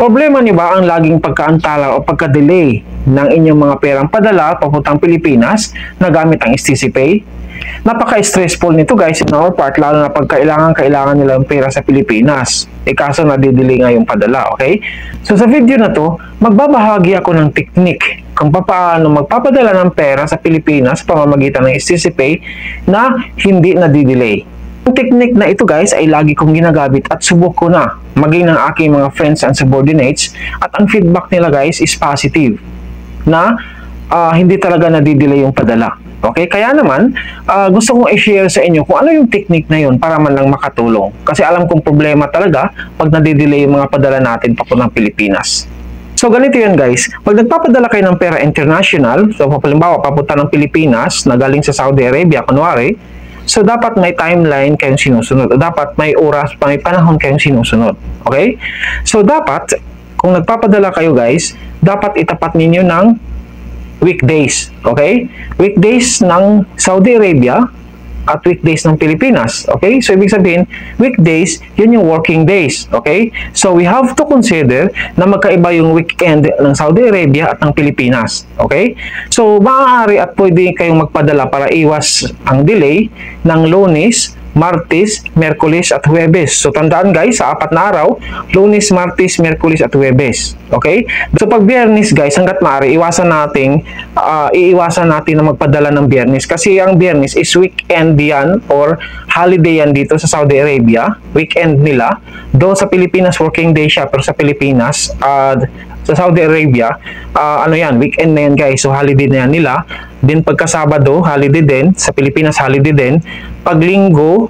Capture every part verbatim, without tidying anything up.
Problema niyo ba ang laging pagkaantala o pagka-delay ng inyong mga perang padala papuntang Pilipinas na gamit ang S T C Pay? Napaka-stressful nito guys in our part, lalo na pag kailangan-kailangan nila ng pera sa Pilipinas. E kaso nadidelay nga yung padala, okay? So sa video na to, magbabahagi ako ng technique kung paano magpapadala ng pera sa Pilipinas sa pamamagitan ng S T C Pay na hindi nadidelay. Ang technique na ito guys ay lagi kong ginagamit at subok ko na maging ng aking mga friends and subordinates, at ang feedback nila guys is positive na uh, hindi talaga nadidelay yung padala. Okay, kaya naman uh, gusto kong i-share sa inyo kung ano yung technique na yun para man lang makatulong, kasi alam kong problema talaga pag nadidelay yung mga padala natin papuntang Pilipinas. So ganito yan guys, pag nagpapadala kayo ng pera international, so halimbawa papunta ng Pilipinas na galing sa Saudi Arabia kunwari, so dapat may timeline kayong sinusunod, o dapat may oras, may panahon kayong sinusunod. Okay, so dapat kung nagpapadala kayo guys, dapat itapat ninyo ng weekdays. Okay, weekdays ng Saudi Arabia at weekdays ng Pilipinas. Okay, so ibig sabihin weekdays, yun yung working days. Okay, so we have to consider na magkaiba yung weekend ng Saudi Arabia at ng Pilipinas. Okay, so maaari at pwede kayong magpadala para iwas ang delay ng Lunes, Martes, Miyerkules at Huwebes. So tandaan guys, sa apat na araw, Lunes, Martes, Miyerkules at Huwebes. Okay? So pag Biyernes guys, hangga't maaari, iwasan natin, uh, iiwasan natin na magpadala ng Biyernes, kasi ang Biyernes is weekend yan or holiday yan dito sa Saudi Arabia, weekend nila. Doon sa Pilipinas, working day siya, pero sa Pilipinas, uh, sa Saudi Arabia, uh, ano yan, weekend na yan guys, so holiday na yan nila. Then pagka Sabado, holiday din, sa Pilipinas holiday din. Pag Linggo,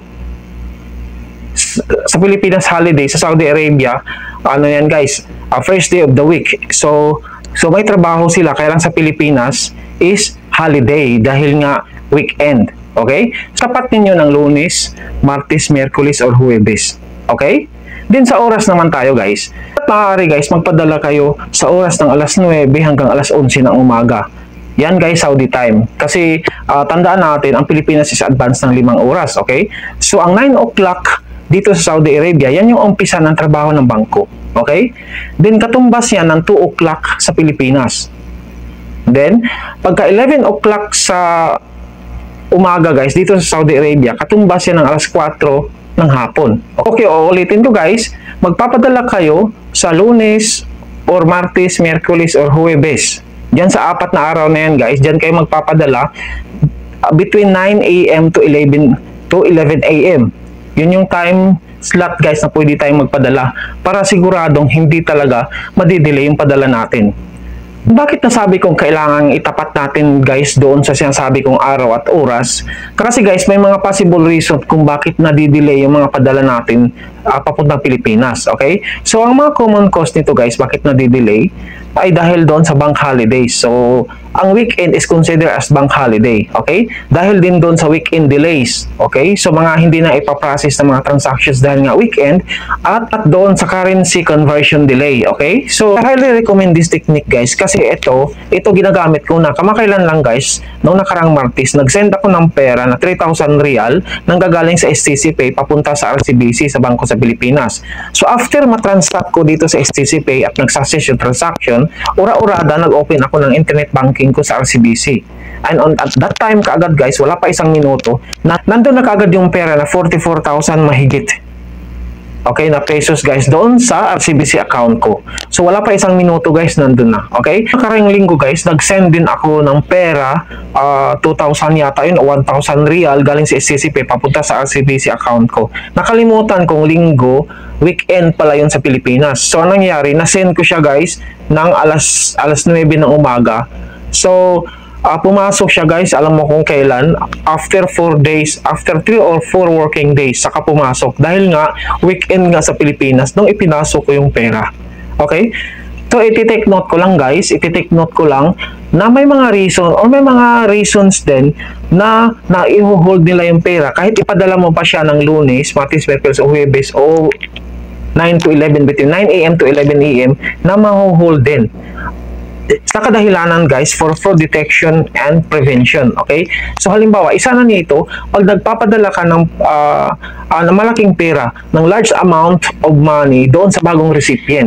sa Pilipinas holiday, sa Saudi Arabia, ano yan guys, uh, first day of the week. So, so may trabaho sila, kaya lang sa Pilipinas is holiday dahil nga weekend. Okay? Sapat ninyo ng Lunes, Martes, Miyerkules or Huwebes. Okay? Din sa oras naman tayo guys. At maaari guys, magpadala kayo sa oras ng alas nuwebe hanggang alas onse ng umaga. Yan guys, Saudi time. Kasi uh, tandaan natin, ang Pilipinas is advance ng limang oras. Okay? So ang nine o'clock dito sa Saudi Arabia, yan yung umpisa ng trabaho ng bangko. Okay? Then katumbas yan ng two o'clock sa Pilipinas. Then, pagka eleven o'clock sa umaga guys, dito sa Saudi Arabia, katumbas yan ng alas kwatro ng hapon. Okay, uulitin ko guys, magpapadala kayo sa Lunes or Martes, Miyerkules or Huwebes. Diyan sa apat na araw na yan guys, diyan kayo magpapadala uh, between nine A M to eleven A M Yun yung time slot guys na pwede tayong magpadala para siguradong hindi talaga madidelay yung padala natin. Bakit nasabi kong kailangan itapat natin guys doon sa sinasabi kong araw at oras? Kasi guys, may mga possible reason kung bakit nadidelay yung mga padala natin uh, papuntang Pilipinas. Okay? So, ang mga common cause nito guys, bakit nadidelay, ay dahil doon sa bank holidays. So, ang weekend is considered as bank holiday. Okay? Dahil din doon sa weekend delays. Okay? So, mga hindi na ipaprocess ng mga transactions dahil nga weekend, at, at doon sa currency conversion delay. Okay? So, I highly recommend this technique guys, kasi ito, ito ginagamit ko na kamakailan lang guys, noong nakarang Martes, nag-send ako ng pera na three thousand real nang gagaling sa S T C Pay papunta sa R C B C sa bangko sa Pilipinas. So, after matransact ko dito sa S T C Pay at nag-success yung transaction, ura-urada, nag-open ako ng internet banking ko sa R C B C. And on, at that time kaagad guys, wala pa isang minuto, na, nandun na kaagad yung pera na forty-four thousand mahigit. Okay, na pesos guys, doon sa R C B C account ko. So wala pa isang minuto guys, nandun na. Okay? Nakarang linggo guys, nag-send din ako ng pera, uh, two thousand yata yun, o one thousand real galing sa S T C Pay papunta sa R C B C account ko. Nakalimutan kong linggo, weekend pala yun sa Pilipinas. So anong nangyari, na-send ko siya guys ng alas, alas nuwebe ng umaga. So, Uh, pumasok siya guys, alam mo kung kailan, after four days, after three or four working days, saka pumasok. Dahil nga, weekend nga sa Pilipinas, nung ipinasok ko yung pera. Okay? So, iti-take note ko lang guys, iti-take note ko lang, na may mga reason, or may mga reasons din, na na-i-hold nila yung pera. Kahit ipadala mo pa siya ng Lunes, Martes, Miyerkules, o Huwebes, o nine to eleven, between nine A M to eleven A M, na ma-hold din. Sa kadahilanan guys, for fraud detection and prevention. Okay? So halimbawa, isa na nito, pag nagpapadala ka ng uh, uh, ng malaking pera, ng large amount of money doon sa bagong recipient.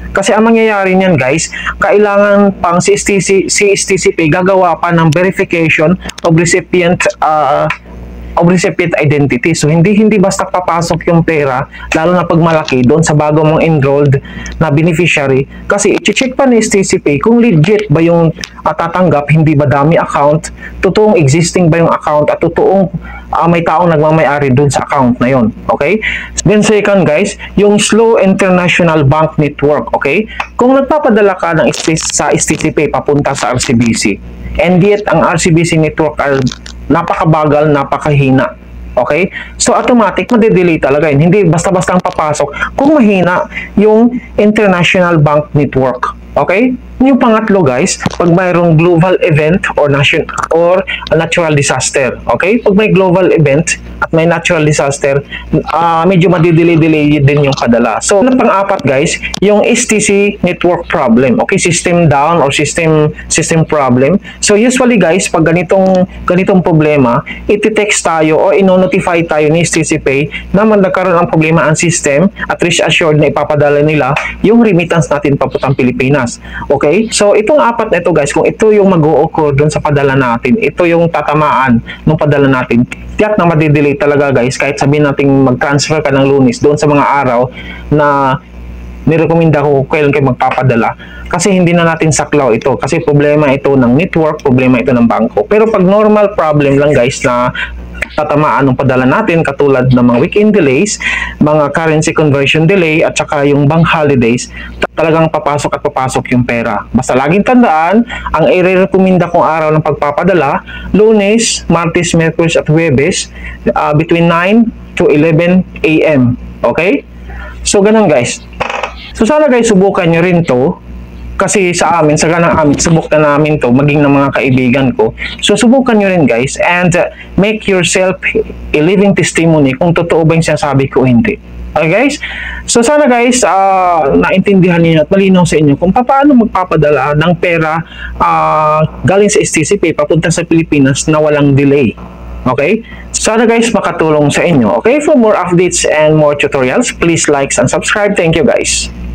Kasi ang mangyayari niyan guys, kailangan pang si S T C, si S T C P gagawa pa ng verification of recipient uh, of recipient identity. So hindi hindi basta papasok yung pera, lalo na pag malaki doon sa bago mong enrolled na beneficiary, kasi i-check pa ni S T C P kung legit ba yung uh, tatanggap, hindi ba dami account, totoong existing ba yung account, at totoong uh, may taong nagmamay-ari doon sa account na yon. Okay? Then second guys, yung slow international bank network. Okay? Kung nagpapadala ka ng sa S T C P papunta sa R C B C, and yet ang R C B C network ay napakabagal, napakahina. Okay? So automatic made-delay talaga yun. Hindi basta-basta ang papasok kung mahina yung international bank network. Okay? Yung pangatlo guys, pag mayroong global event or nation or a natural disaster. Okay? Pag may global event at may natural disaster, uh, medyo madidelay-delay din yung padala. So, ang pang-apat guys, yung S T C network problem. Okay? System down or system system problem. So, usually guys, pag ganitong ganitong problema, iti-text tayo o ino-notify tayo ni S T C P na nagkaroon ng problema ang system at rest assured na ipapadala nila yung remittance natin papuntang Pilipinas. Okay? Okay? So, itong apat na ito guys, kung ito yung mag-o-occur doon sa padala natin, ito yung tatamaan ng padala natin, tiyak na madidelay talaga guys, kahit sabihin natin mag-transfer ka ng Lunes doon sa mga araw na nirekomenda ko kailan kayo magpapadala. Kasi hindi na natin saklaw ito. Kasi problema ito ng network, problema ito ng bangko. Pero pag normal problem lang guys na tatamaan ng padala natin, katulad ng mga weekend delays, mga currency conversion delay, at saka yung bank holidays, talagang papasok at papasok yung pera. Basta laging tandaan, ang i-recommenda kong araw ng pagpapadala, Lunes, Martes, Miyerkules at Huwebes, uh, between nine to eleven A M Okay? So, ganun guys. So, sana guys, subukan nyo rin to. Kasi sa amin, sa ganang amin, subok na namin to, maging ng mga kaibigan ko. So, subukan nyo rin guys, and uh, make yourself a living testimony kung totoo ba yung sinasabi ko o hindi. Okay guys? So, sana guys, uh, naintindihan niyo at malinaw sa inyo kung paano magpapadala ng pera uh, galing sa S T C P papunta sa Pilipinas na walang delay. Okay? Sana guys, makatulong sa inyo. Okay? For more updates and more tutorials, please like and subscribe. Thank you guys.